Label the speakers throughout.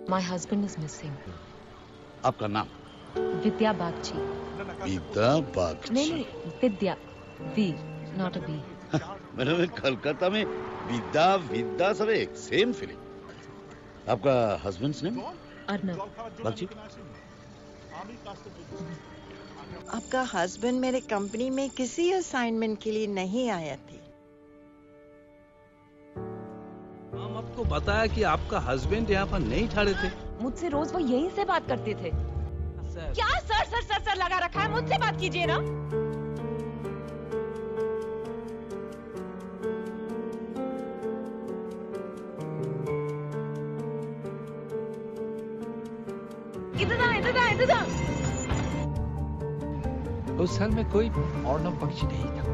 Speaker 1: My husband is missing.
Speaker 2: आपका नाम?
Speaker 1: विद्या बागची.
Speaker 2: विद्या बागची.
Speaker 1: नहीं, विद्या. V, not a B.
Speaker 2: मैंने कलकत्ता में विद्या सब एक सेम फीलिंग. आपका हस्बैंड्स नेम?
Speaker 1: अर्नब.
Speaker 2: बागची.
Speaker 3: आपका हस्बैंड मेरे कंपनी में किसी असाइनमेंट के लिए नहीं आया थी.
Speaker 4: हम आपको बताया कि आपका हस्बैंड यहाँ पर नहीं ठहरे थे.
Speaker 1: मुझसे रोज वो यहीं से बात करते थे. क्या सर लगा रखा है? मुझसे बात कीजिए ना. इधर आ.
Speaker 4: उस घर में कोई अर्नब बख्शी नहीं था.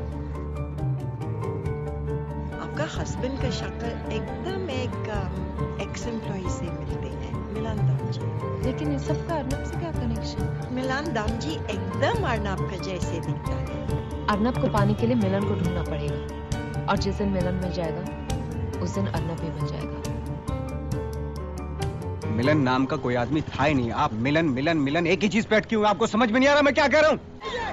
Speaker 3: आपका हस्बैंड का शक्ल एकदम एक एक्स एम्प्लॉय से मिलते हैं, मिलन दामजी.
Speaker 1: लेकिन इस सब का अर्नब से क्या कनेक्शन?
Speaker 3: मिलन दामजी एकदम अर्नब का जैसे दिखता है.
Speaker 1: अर्नब को पाने के लिए मिलन को ढूंढना पड़ेगा, और जिस दिन मिलन मिल जाएगा उस दिन अर्नब भी मिल जाएगा.
Speaker 5: मिलन नाम का कोई आदमी था ही नहीं. आप मिलन एक ही चीज पे अटकी हुई. आपको समझ में नहीं आ रहा मैं क्या कह रहा हूँ?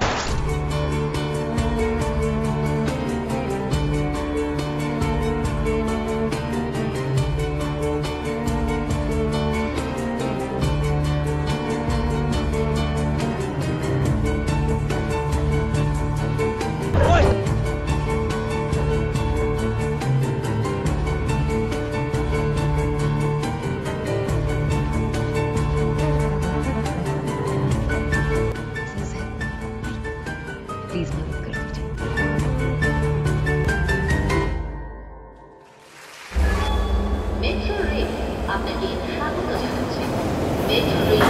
Speaker 1: प्लीज मदद कर दीजिए.
Speaker 6: Metro Rail, আপনাকে স্বাগত জানাচ্ছি. Metro Rail